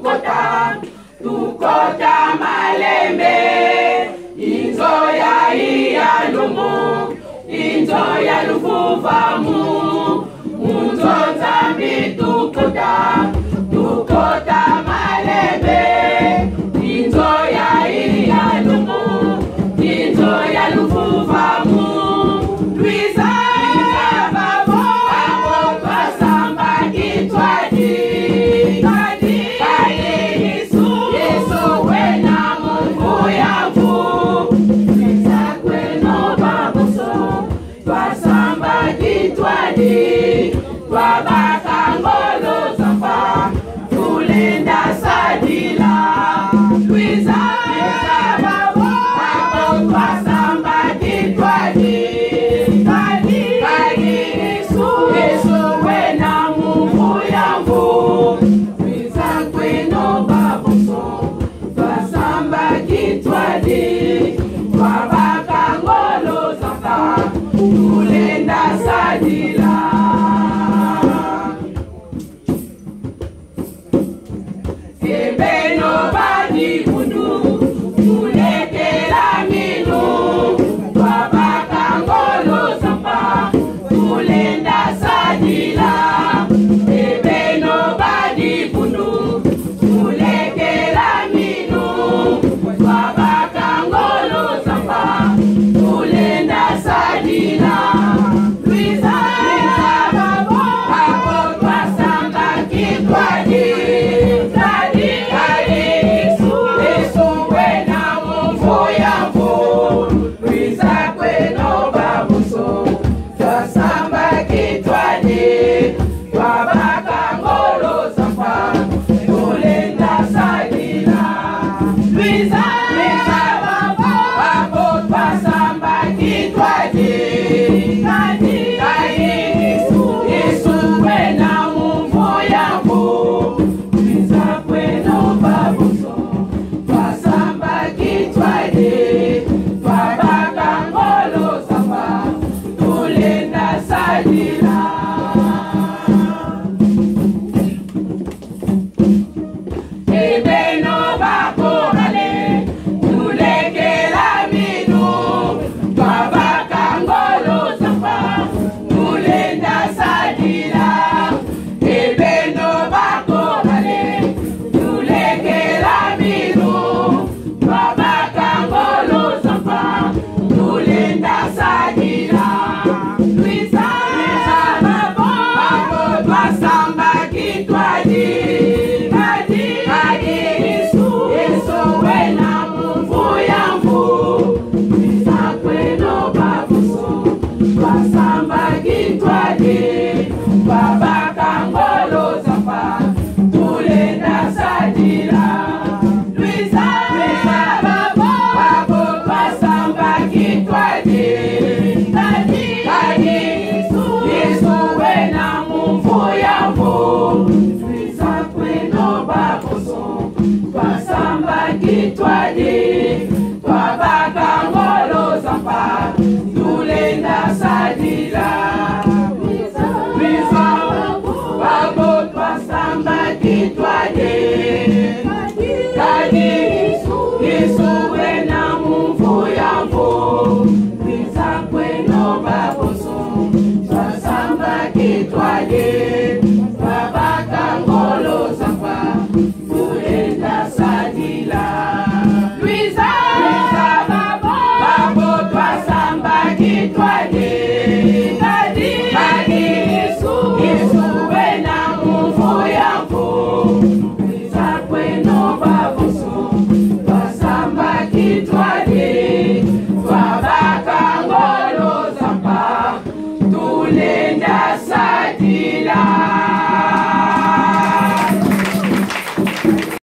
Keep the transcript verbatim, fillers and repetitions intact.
tukota, tukota malembe. Inzo ya iya lumu, inzo ya lufufamu. Munzo zambi tukota, tukota malembe. Inzo ya iya lumu, inzo ya lufufamu. Luisa, babo, babo, basamba kitwaji. Kadi, kadi, Yesu, Yesu, wena Mungu yangu. Luisa, kweno babo so, basamba kitwaji. Wabaka ngolo zamba, tulenda sadila. Luisa, babo, babo, basamba kitwaji. Kadi, kadi, Yesu, Yesu, wena Mungu yangu. Luisa, kweno babo so, basamba kitwaji. Wabaka ngolo zamba, tulenda sadila. Ebeno badi bundu, tulekela minu. Wabaka ngolo zamba, tulenda sadila. Ebeno badi bundu, tulekela minu. Wabaka ngolo zamba, tulenda sadila. Luisa, babo, babo, basamba kitwaji. Luisa,